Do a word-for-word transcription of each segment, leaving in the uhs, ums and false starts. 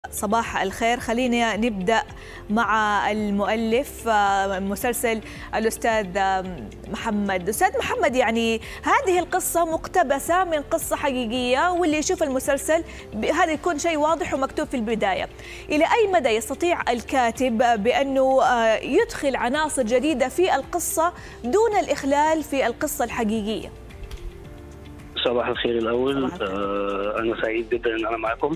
صباح الخير. خلينا نبدأ مع المؤلف مسلسل الأستاذ محمد. أستاذ محمد، يعني هذه القصة مقتبسة من قصة حقيقية، واللي يشوف المسلسل هذا يكون شيء واضح ومكتوب في البداية. إلى أي مدى يستطيع الكاتب بأنه يدخل عناصر جديدة في القصة دون الإخلال في القصة الحقيقية؟ صباح الخير. الأول صباح الخير. آه أنا سعيد جدا إن أنا معكم.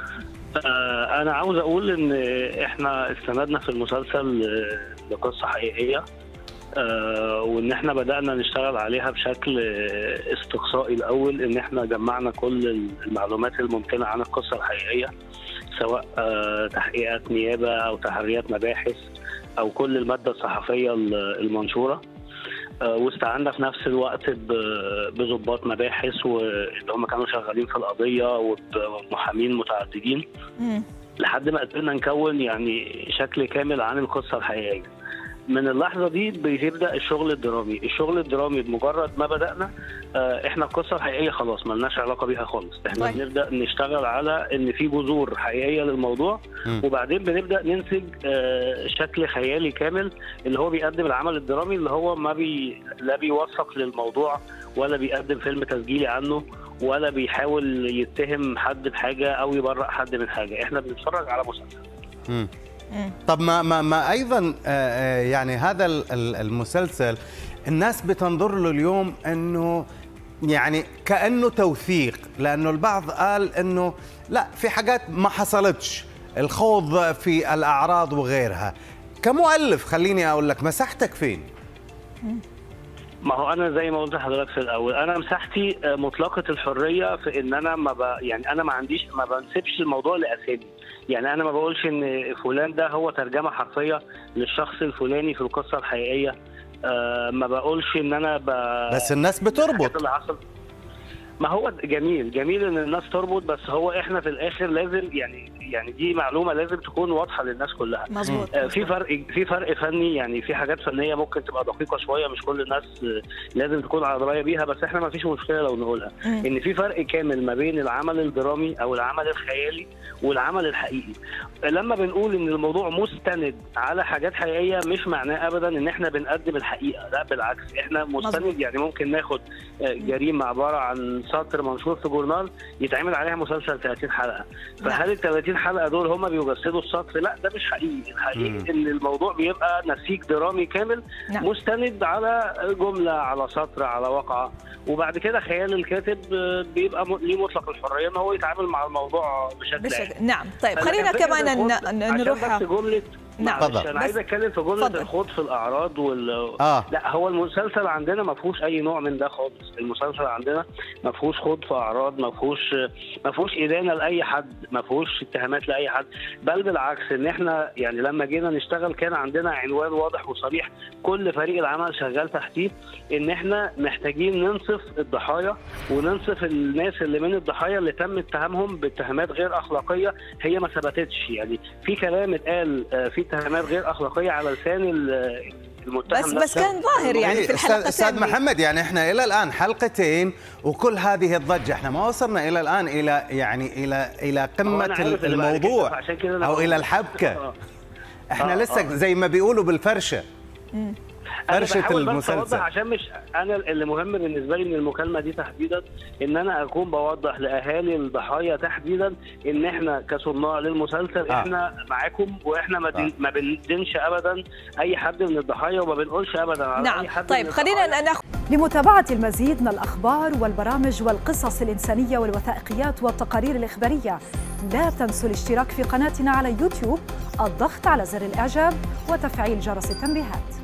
آه أنا عاوز أقول إن إحنا استندنا في المسلسل لقصة حقيقية، آه وإن إحنا بدأنا نشتغل عليها بشكل استقصائي. الأول إن إحنا جمعنا كل المعلومات الممكنة عن القصة الحقيقية، سواء آه تحقيقات نيابة أو تحريات مباحث أو كل المادة الصحفية المنشورة. واستعنا في نفس الوقت بضباط مباحث واللي هم كانوا شغالين في القضيه ومحامين متعددين لحد ما قدرنا نكون يعني شكل كامل عن القصه الحقيقيه. من اللحظه دي بيبدا الشغل الدرامي. الشغل الدرامي بمجرد ما بدانا احنا القصه الحقيقيه خلاص ما لناش علاقه بيها خالص، احنا طيب. بنبدا نشتغل على ان في جذور حقيقيه للموضوع، م. وبعدين بنبدا ننتج شكل خيالي كامل اللي هو بيقدم العمل الدرامي، اللي هو ما بي لا بيوثق للموضوع ولا بيقدم فيلم تسجيلي عنه ولا بيحاول يتهم حد بحاجه او يبرئ حد من حاجه. احنا بنتفرج على مسلسل. م. طب ما ما ما ايضا يعني هذا المسلسل الناس بتنظر له اليوم انه يعني كانه توثيق، لانه البعض قال انه لا، في حاجات ما حصلتش، الخوض في الاعراض وغيرها. كمؤلف خليني اقول لك مساحتك فين؟ ما هو انا زي ما قلت لحضرتك في الاول، انا مساحتي مطلقه الحريه في ان انا ما ب... يعني انا ما عنديش ما بنسبش الموضوع لاسامي. يعني انا ما بقولش ان فلان ده هو ترجمه حرفيه للشخص الفلاني في القصه الحقيقيه. أه ما بقولش ان انا ب... بس الناس بتربط. ما هو جميل جميل ان الناس تربط، بس هو احنا في الاخر لازم يعني يعني دي معلومه لازم تكون واضحه للناس كلها. مظبوط. آه في فرق في فرق فني، يعني في حاجات فنيه ممكن تبقى دقيقه شويه، مش كل الناس لازم تكون على درايه بيها، بس احنا ما فيش مشكله لو نقولها. م. ان في فرق كامل ما بين العمل الدرامي او العمل الخيالي والعمل الحقيقي. لما بنقول ان الموضوع مستند على حاجات حقيقيه مش معناه ابدا ان احنا بنقدم الحقيقه، لا بالعكس، احنا مستند. مظبوط. يعني ممكن ناخد جريمه عباره عن سطر منشور في جورنال يتعمل عليها مسلسل ثلاثين حلقه، فهل ال ثلاثين حلقه دول هم بيجسدوا السطر؟ لا، ده مش حقيقي. الحقيقي مم. ان الموضوع بيبقى نسيج درامي كامل. نعم. مستند على جمله، على سطر، على واقعه، وبعد كده خيال الكاتب بيبقى ليه مطلق الحريه ان هو يتعامل مع الموضوع بشكل, بشكل... نعم. طيب خلينا كمان نروح جمله. نعم. انا عايز اتكلم في جمله الخوض في الاعراض وال آه. لا، هو المسلسل عندنا ما فيهوش اي نوع من ده خالص. المسلسل عندنا ما فيهوش خوض في اعراض، ما فيهوش ما فيهوش ادانه لاي حد، ما فيهوش اتهامات لاي حد، بل بالعكس. ان احنا يعني لما جينا نشتغل كان عندنا عنوان واضح وصريح كل فريق العمل شغال تحتيه، ان احنا محتاجين ننصف الضحايا وننصف الناس اللي من الضحايا اللي تم اتهامهم باتهامات غير اخلاقيه هي ما ثبتتش. يعني في كلام اتقال في اتهامات غير اخلاقيه على لسان المتهم، بس بس كان ظاهر يعني في الحلقه. استاذ محمد، يعني احنا الى الان حلقتين وكل هذه الضجه، احنا ما وصلنا الى الان الى يعني الى الى قمه الموضوع او الى الحبكه. احنا آه لسه آه. زي ما بيقولوا بالفرشه. م. فرشة المسلسل. عشان مش انا اللي مهم بالنسبه لي من المكالمه دي تحديدا ان انا اكون بوضح لاهالي الضحايا تحديدا ان احنا كصناع للمسلسل آه. احنا معاكم، واحنا ما, آه. ما بندينش ابدا اي حد من الضحايا وما بنقولش ابدا على نعم. اي حد. طيب خلينا ناخذ لمتابعه المزيد من الاخبار والبرامج والقصص الانسانيه والوثائقيات والتقارير الاخباريه، لا تنسوا الاشتراك في قناتنا على يوتيوب، الضغط على زر الاعجاب وتفعيل جرس التنبيهات.